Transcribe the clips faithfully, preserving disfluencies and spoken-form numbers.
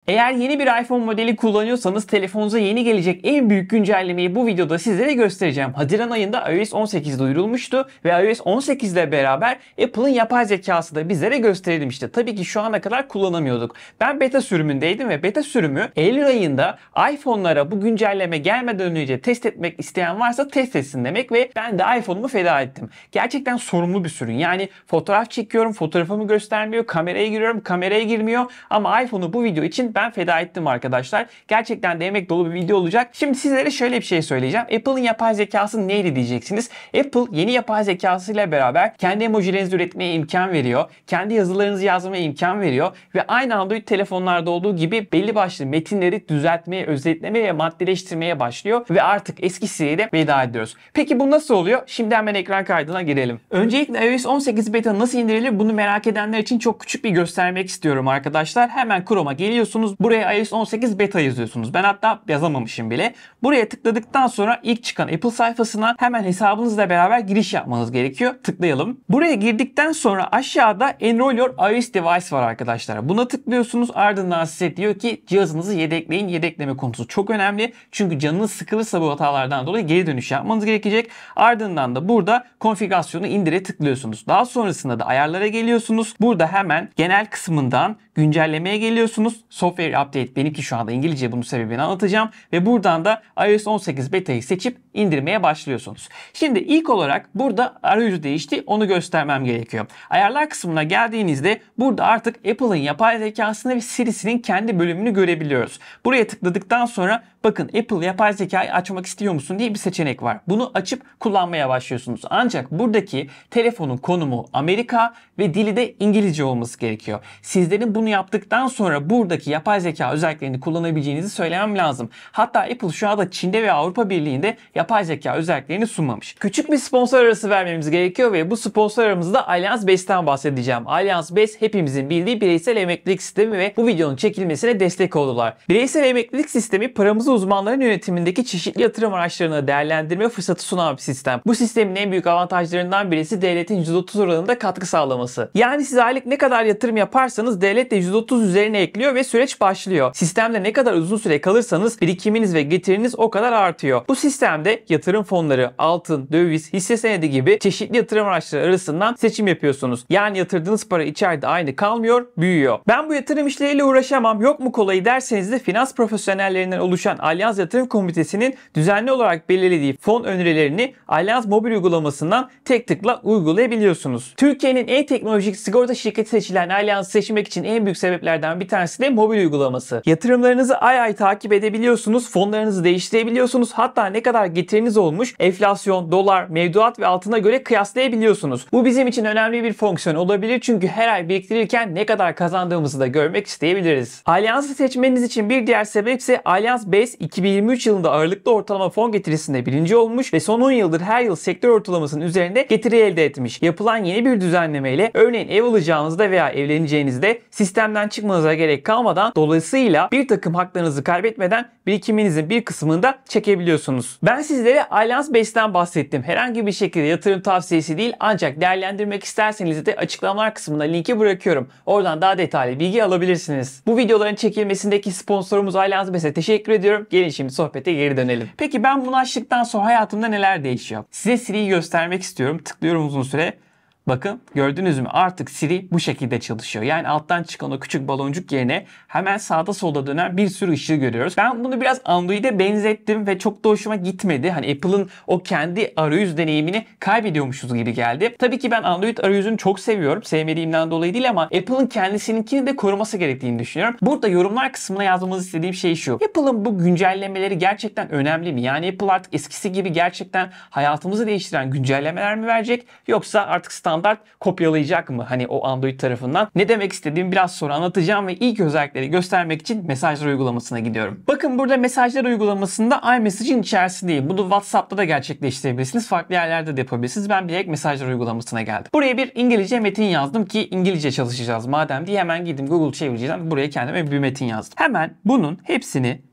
Eğer yeni bir iPhone modeli kullanıyorsanız telefonunuza yeni gelecek en büyük güncellemeyi bu videoda sizlere göstereceğim. Haziran ayında iOS on sekiz duyurulmuştu ve iOS on sekiz ile beraber Apple'ın yapay zekası da bizlere gösterilmişti. Tabii ki şu ana kadar kullanamıyorduk. Ben beta sürümündeydim ve beta sürümü Eylül ayında iPhone'lara bu güncelleme gelmeden önce test etmek isteyen varsa test etsin demek ve ben de iPhone'umu feda ettim. Gerçekten sorumlu bir sürüm. Yani fotoğraf çekiyorum, fotoğrafımı göstermiyor, kameraya giriyorum, kameraya girmiyor ama iPhone'u bu video için ben feda ettim arkadaşlar. Gerçekten de emek dolu bir video olacak. Şimdi sizlere şöyle bir şey söyleyeceğim. Apple'ın yapay zekası neydi diyeceksiniz. Apple yeni yapay zekasıyla beraber kendi emojilerinizi üretmeye imkan veriyor. Kendi yazılarınızı yazmaya imkan veriyor ve aynı Android telefonlarda olduğu gibi belli başlı metinleri düzeltmeye, özetlemeye ve maddeleştirmeye başlıyor ve artık eski Siri'ye de veda ediyoruz. Peki bu nasıl oluyor? Şimdi hemen ekran kaydına girelim. Öncelikle iOS on sekiz beta nasıl indirilir bunu merak edenler için çok küçük bir göstermek istiyorum arkadaşlar. Hemen Chrome'a geliyorsunuz. Buraya iOS on sekiz beta yazıyorsunuz. Ben hatta yazamamışım bile. Buraya tıkladıktan sonra ilk çıkan Apple sayfasına hemen hesabınızla beraber giriş yapmanız gerekiyor. Tıklayalım. Buraya girdikten sonra aşağıda Enroll Your iOS Device var arkadaşlar. Buna tıklıyorsunuz. Ardından size diyor ki cihazınızı yedekleyin. Yedekleme konusu çok önemli. Çünkü canınız sıkılırsa bu hatalardan dolayı geri dönüş yapmanız gerekecek. Ardından da burada konfigürasyonu indire tıklıyorsunuz. Daha sonrasında da ayarlara geliyorsunuz. Burada hemen genel kısmından güncellemeye geliyorsunuz. Software Update, benimki şu anda İngilizce, bunun sebebini anlatacağım. Ve buradan da iOS on sekiz beta'yı seçip indirmeye başlıyorsunuz. Şimdi ilk olarak burada arayüzü değişti. Onu göstermem gerekiyor. Ayarlar kısmına geldiğinizde burada artık Apple'ın yapay zekasını ve Siri'sinin kendi bölümünü görebiliyoruz. Buraya tıkladıktan sonra bakın Apple yapay zekayı açmak istiyor musun diye bir seçenek var. Bunu açıp kullanmaya başlıyorsunuz. Ancak buradaki telefonun konumu Amerika ve dili de İngilizce olması gerekiyor. Sizlerin bunu yaptıktan sonra buradaki yapay zeka özelliklerini kullanabileceğinizi söylemem lazım. Hatta Apple şu anda Çin'de ve Avrupa Birliği'nde yapay zeka özelliklerini sunmamış. Küçük bir sponsor arası vermemiz gerekiyor ve bu sponsor aramızda Allianz Base'ten bahsedeceğim. Allianz Base hepimizin bildiği bireysel emeklilik sistemi ve bu videonun çekilmesine destek oldular. Bireysel emeklilik sistemi paramızı uzmanların yönetimindeki çeşitli yatırım araçlarını değerlendirme fırsatı sunan bir sistem. Bu sistemin en büyük avantajlarından birisi devletin yüzde otuz oranında katkı sağlaması. Yani siz aylık ne kadar yatırım yaparsanız devlet de yüzde otuz üzerine ekliyor ve süreç başlıyor. Sistemde ne kadar uzun süre kalırsanız birikiminiz ve getiriniz o kadar artıyor. Bu sistemde yatırım fonları, altın, döviz, hisse senedi gibi çeşitli yatırım araçları arasından seçim yapıyorsunuz. Yani yatırdığınız para içeride aynı kalmıyor, büyüyor. Ben bu yatırım işleriyle uğraşamam, yok mu kolayı derseniz de finans profesyonellerinden oluşan Allianz Yatırım Komitesi'nin düzenli olarak belirlediği fon önerilerini Allianz mobil uygulamasından tek tıkla uygulayabiliyorsunuz. Türkiye'nin en teknolojik sigorta şirketi seçilen Allianz'ı seçmek için en büyük sebeplerden bir tanesi de mobil uygulaması. Yatırımlarınızı ay ay takip edebiliyorsunuz, fonlarınızı değiştirebiliyorsunuz. Hatta ne kadar getiriniz olmuş enflasyon, dolar, mevduat ve altına göre kıyaslayabiliyorsunuz. Bu bizim için önemli bir fonksiyon olabilir çünkü her ay biriktirirken ne kadar kazandığımızı da görmek isteyebiliriz. Allianz'ı seçmeniz için bir diğer sebep ise Allianz Base iki bin yirmi üç yılında ağırlıklı ortalama fon getirisinde birinci olmuş ve son on yıldır her yıl sektör ortalamasının üzerinde getiri elde etmiş. Yapılan yeni bir düzenlemeyle örneğin ev alacağınızda veya evleneceğinizde sistemden çıkmanıza gerek kalmadan dolayısıyla bir takım haklarınızı kaybetmeden birikiminizin bir kısmını da çekebiliyorsunuz. Ben sizlere Allianz Base'ten bahsettim. Herhangi bir şekilde yatırım tavsiyesi değil ancak değerlendirmek isterseniz de açıklamalar kısmına linki bırakıyorum. Oradan daha detaylı bilgi alabilirsiniz. Bu videoların çekilmesindeki sponsorumuz Allianz Base'e teşekkür ediyorum. Gelin şimdi sohbete geri dönelim. Peki ben bunu açtıktan sonra hayatımda neler değişiyor? Size Siri'yi göstermek istiyorum. Tıklıyorum uzun süre. Bakın gördünüz mü artık Siri bu şekilde çalışıyor. Yani alttan çıkan o küçük baloncuk yerine hemen sağda solda dönen bir sürü ışığı görüyoruz. Ben bunu biraz Android'e benzettim ve çok da hoşuma gitmedi. Hani Apple'ın o kendi arayüz deneyimini kaybediyormuşuz gibi geldi. Tabii ki ben Android arayüzünü çok seviyorum. Sevmediğimden dolayı değil ama Apple'ın kendisininkini de koruması gerektiğini düşünüyorum. Burada yorumlar kısmına yazmamızı istediğim şey şu. Apple'ın bu güncellemeleri gerçekten önemli mi? Yani Apple artık eskisi gibi gerçekten hayatımızı değiştiren güncellemeler mi verecek? Yoksa artık standart kopyalayacak mı hani o Android tarafından? Ne demek istediğimi biraz sonra anlatacağım ve ilk özellikleri göstermek için mesajlar uygulamasına gidiyorum. Bakın burada mesajlar uygulamasında iMessage'in içerisindeyim. Bunu WhatsApp'ta da gerçekleştirebilirsiniz. Farklı yerlerde de yapabilirsiniz. Ben direkt mesajlar uygulamasına geldim. Buraya bir İngilizce metin yazdım ki İngilizce çalışacağız madem diye hemen gittim Google çevireceğim. Buraya kendime bir metin yazdım. Hemen bunun hepsini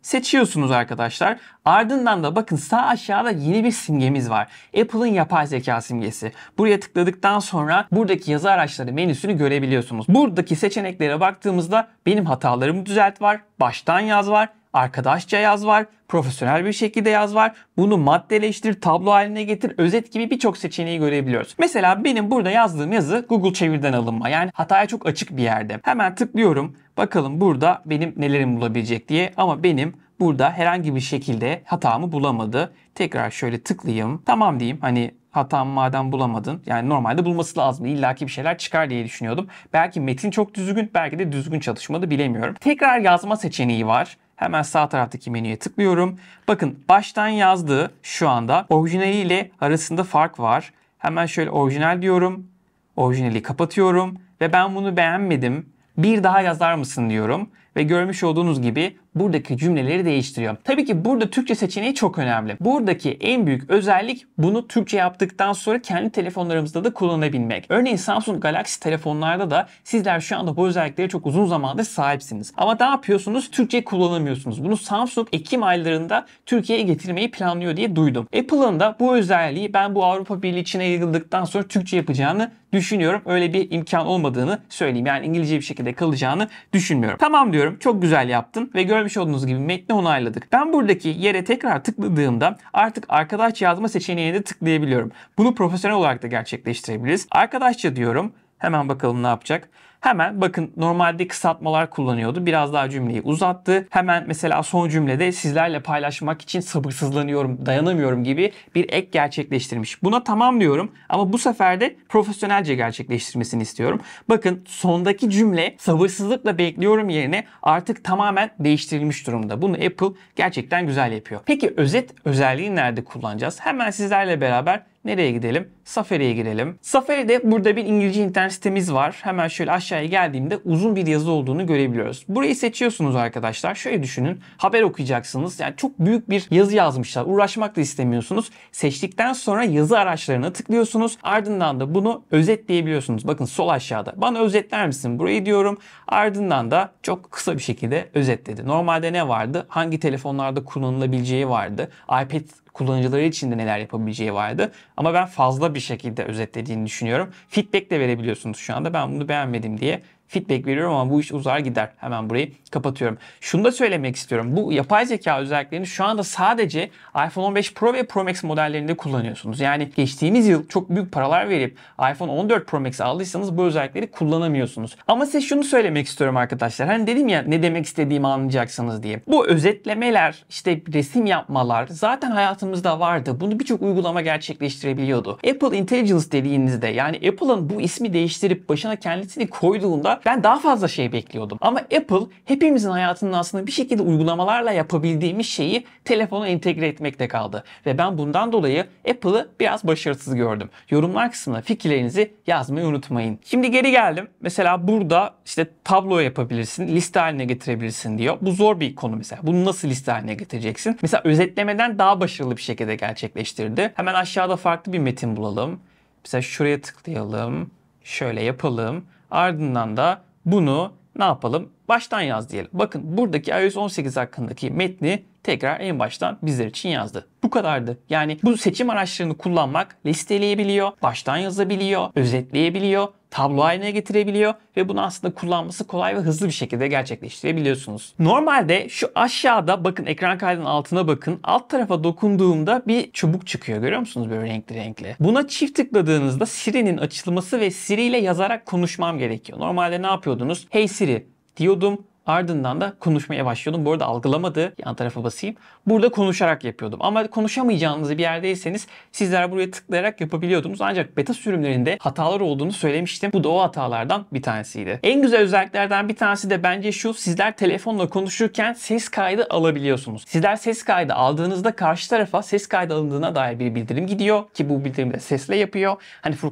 seçiyorsunuz arkadaşlar. Ardından da bakın sağ aşağıda yeni bir simgemiz var. Apple'ın yapay zeka simgesi. Buraya tıkladıktan sonra buradaki yazı araçları menüsünü görebiliyorsunuz. Buradaki seçeneklere baktığımızda benim hatalarımı düzelt var, baştan yaz var, arkadaşça yaz var, profesyonel bir şekilde yaz var, bunu maddeleştir, tablo haline getir, özet gibi birçok seçeneği görebiliyoruz. Mesela benim burada yazdığım yazı Google Çevir'den alınma. Yani hataya çok açık bir yerde. Hemen tıklıyorum. Bakalım burada benim nelerim bulabilecek diye, ama benim burada herhangi bir şekilde hatamı bulamadı. Tekrar şöyle tıklayayım. Tamam diyeyim. Hani hatamı madem bulamadın. Yani normalde bulması lazım. İlla ki bir şeyler çıkar diye düşünüyordum. Belki metin çok düzgün, belki de düzgün çalışmadı, bilemiyorum. Tekrar yazma seçeneği var. Hemen sağ taraftaki menüye tıklıyorum. Bakın baştan yazdığı şu anda orijinaliyle arasında fark var. Hemen şöyle orijinal diyorum. Orijinali kapatıyorum. Ve ben bunu beğenmedim. Bir daha yazar mısın diyorum. Ve görmüş olduğunuz gibi buradaki cümleleri değiştiriyor. Tabii ki burada Türkçe seçeneği çok önemli. Buradaki en büyük özellik bunu Türkçe yaptıktan sonra kendi telefonlarımızda da kullanabilmek. Örneğin Samsung Galaxy telefonlarda da sizler şu anda bu özelliklere çok uzun zamandır sahipsiniz. Ama ne yapıyorsunuz? Türkçe kullanamıyorsunuz. Bunu Samsung Ekim aylarında Türkiye'ye getirmeyi planlıyor diye duydum. Apple'ın da bu özelliği ben bu Avrupa Birliği içine yayıldıktan sonra Türkçe yapacağını düşünüyorum. Öyle bir imkan olmadığını söyleyeyim. Yani İngilizce bir şekilde kalacağını düşünmüyorum. Tamam diyorum. Çok güzel yaptın ve görmüş olduğunuz gibi metni onayladık. Ben buradaki yere tekrar tıkladığımda artık arkadaş yazma seçeneğine de tıklayabiliyorum. Bunu profesyonel olarak da gerçekleştirebiliriz. Arkadaşça diyorum. Hemen bakalım ne yapacak. Hemen bakın normalde kısaltmalar kullanıyordu. Biraz daha cümleyi uzattı. Hemen mesela son cümlede sizlerle paylaşmak için sabırsızlanıyorum, dayanamıyorum gibi bir ek gerçekleştirmiş. Buna tamam diyorum ama bu sefer de profesyonelce gerçekleştirmesini istiyorum. Bakın sondaki cümle sabırsızlıkla bekliyorum yerine artık tamamen değiştirilmiş durumda. Bunu Apple gerçekten güzel yapıyor. Peki özet özelliği nerede kullanacağız? Hemen sizlerle beraber nereye gidelim? Safari'ye girelim. Safari'de burada bir İngilizce internet sitemiz var. Hemen şöyle aşağıya geldiğimde uzun bir yazı olduğunu görebiliyoruz. Burayı seçiyorsunuz arkadaşlar. Şöyle düşünün. Haber okuyacaksınız. Yani çok büyük bir yazı yazmışlar. Uğraşmak da istemiyorsunuz. Seçtikten sonra yazı araçlarına tıklıyorsunuz. Ardından da bunu özetleyebiliyorsunuz. Bakın sol aşağıda. Bana özetler misin burayı diyorum. Ardından da çok kısa bir şekilde özetledi. Normalde ne vardı? Hangi telefonlarda kullanılabileceği vardı. iPad kullanıcıları için de neler yapabileceği vardı. Ama ben fazla bir şekilde özetlediğini düşünüyorum. Feedback de verebiliyorsunuz şu anda. Ben bunu beğenmedim diye feedback veriyorum ama bu iş uzar gider. Hemen burayı kapatıyorum. Şunu da söylemek istiyorum. Bu yapay zeka özelliklerini şu anda sadece iPhone on beş Pro ve Pro Max modellerinde kullanıyorsunuz. Yani geçtiğimiz yıl çok büyük paralar verip iPhone on dört Pro Max aldıysanız bu özellikleri kullanamıyorsunuz. Ama size şunu söylemek istiyorum arkadaşlar. Hani dedim ya ne demek istediğimi anlayacaksınız diye. Bu özetlemeler, işte resim yapmalar zaten hayatımızda vardı. Bunu birçok uygulama gerçekleştirebiliyordu. Apple Intelligence dediğinizde, yani Apple'ın bu ismi değiştirip başına kendisini koyduğunda ben daha fazla şey bekliyordum. Ama Apple hepimizin hayatının aslında bir şekilde uygulamalarla yapabildiğimiz şeyi telefona entegre etmekte kaldı. Ve ben bundan dolayı Apple'ı biraz başarısız gördüm. Yorumlar kısmına fikirlerinizi yazmayı unutmayın. Şimdi geri geldim. Mesela burada işte tablo yapabilirsin, liste haline getirebilirsin diyor. Bu zor bir konu mesela. Bunu nasıl liste haline getireceksin? Mesela özetlemeden daha başarılı bir şekilde gerçekleştirdi. Hemen aşağıda farklı bir metin bulalım. Mesela şuraya tıklayalım. Şöyle yapalım. Ardından da bunu ne yapalım? Baştan yaz diyelim. Bakın buradaki iOS on sekiz hakkındaki metni tekrar en baştan bizler için yazdı. Bu kadardı. Yani bu seçim araçlarını kullanmak listeleyebiliyor, baştan yazabiliyor, özetleyebiliyor, tablo haline getirebiliyor ve bunu aslında kullanması kolay ve hızlı bir şekilde gerçekleştirebiliyorsunuz. Normalde şu aşağıda bakın ekran kaydının altına bakın. Alt tarafa dokunduğumda bir çubuk çıkıyor. Görüyor musunuz böyle renkli renkli? Buna çift tıkladığınızda Siri'nin açılması ve Siri ile yazarak konuşmam gerekiyor. Normalde ne yapıyordunuz? Hey Siri diyordum. Ardından da konuşmaya başlıyordum. Bu arada algılamadı. Yan tarafa basayım. Burada konuşarak yapıyordum. Ama konuşamayacağınız bir yerdeyseniz sizler buraya tıklayarak yapabiliyordunuz. Ancak beta sürümlerinde hatalar olduğunu söylemiştim. Bu da o hatalardan bir tanesiydi. En güzel özelliklerden bir tanesi de bence şu. Sizler telefonla konuşurken ses kaydı alabiliyorsunuz. Sizler ses kaydı aldığınızda karşı tarafa ses kaydı alındığına dair bir bildirim gidiyor. Ki bu bildirimi de sesle yapıyor. Hani Furkan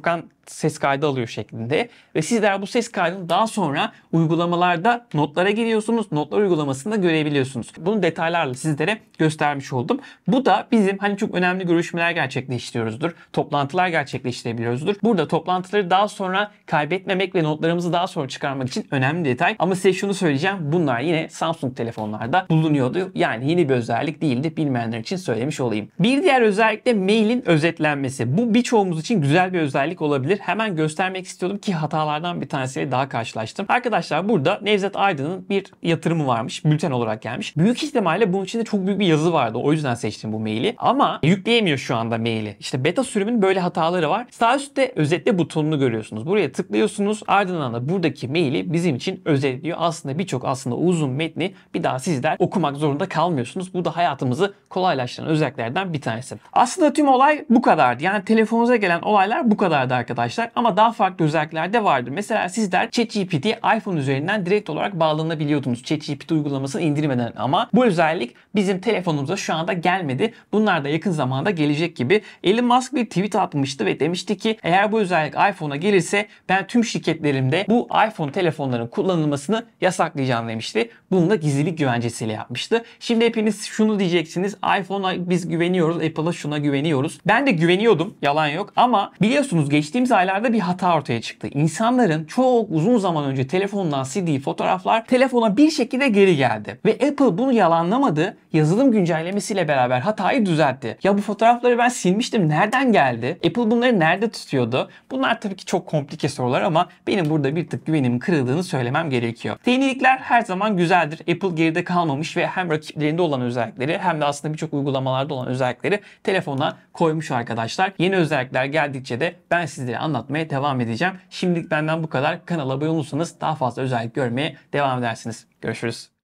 ses kaydı alıyor şeklinde. Ve sizler bu ses kaydını daha sonra uygulamalarda notlara giriyorsunuz. Notlar uygulamasında görebiliyorsunuz. Bunu detaylarla sizlere göstermiş oldum. Bu da bizim hani çok önemli görüşmeler gerçekleştiriyoruzdur. Toplantılar gerçekleştirebiliyoruzdur. Burada toplantıları daha sonra kaybetmemek ve notlarımızı daha sonra çıkarmak için önemli detay. Ama size şunu söyleyeceğim. Bunlar yine Samsung telefonlarda bulunuyordu. Yani yeni bir özellik değildi. Bilmeyenler için söylemiş olayım. Bir diğer özellik de mailin özetlenmesi. Bu birçoğumuz için güzel bir özellik olabilir. Hemen göstermek istiyordum ki hatalardan bir tanesiyle daha karşılaştım. Arkadaşlar burada Nevzat Aydın'ın bir yatırımı varmış. Bülten olarak gelmiş. Büyük ihtimalle bunun içinde çok büyük bir yazı vardı. O yüzden seçtim bu maili. Ama yükleyemiyor şu anda maili. İşte beta sürümün böyle hataları var. Sağ üstte özetle butonunu görüyorsunuz. Buraya tıklıyorsunuz. Ardından da buradaki maili bizim için özetliyor. Aslında birçok aslında uzun metni bir daha sizler okumak zorunda kalmıyorsunuz. Bu da hayatımızı kolaylaştıran özelliklerden bir tanesi. Aslında tüm olay bu kadardı. Yani telefonunuza gelen olaylar bu kadardı arkadaşlar. Ama daha farklı özellikler de vardır. Mesela sizler ChatGPT'ye iPhone üzerinden direkt olarak bağlanabiliyordunuz. ChatGPT uygulamasını indirmeden, ama bu özellik bizim telefonumuza şu anda gelmedi. Bunlar da yakın zamanda gelecek gibi. Elon Musk bir tweet atmıştı ve demişti ki eğer bu özellik iPhone'a gelirse ben tüm şirketlerimde bu iPhone telefonların kullanılmasını yasaklayacağım demişti. Bunu da gizlilik güvencesiyle yapmıştı. Şimdi hepiniz şunu diyeceksiniz. iPhone'a biz güveniyoruz. Apple'a şuna güveniyoruz. Ben de güveniyordum. Yalan yok. Ama biliyorsunuz geçtiğimiz aylarda bir hata ortaya çıktı. İnsanların çok uzun zaman önce telefonundan sildiği fotoğraflar telefona bir şekilde geri geldi. Ve Apple bunu yalanlamadı. Yazılım güncellemesiyle beraber hatayı düzeltti. Ya bu fotoğrafları ben silmiştim. Nereden geldi? Apple bunları nerede tutuyordu? Bunlar tabii ki çok komplike sorular ama benim burada bir tık güvenimin kırıldığını söylemem gerekiyor. Yenilikler her zaman güzeldir. Apple geride kalmamış ve hem rakiplerinde olan özellikleri hem de aslında birçok uygulamalarda olan özellikleri telefona koymuş arkadaşlar. Yeni özellikler geldikçe de ben sizlere anlatmaya devam edeceğim. Şimdilik benden bu kadar. Kanala abone olursanız daha fazla özellik görmeye devam edersiniz. Görüşürüz.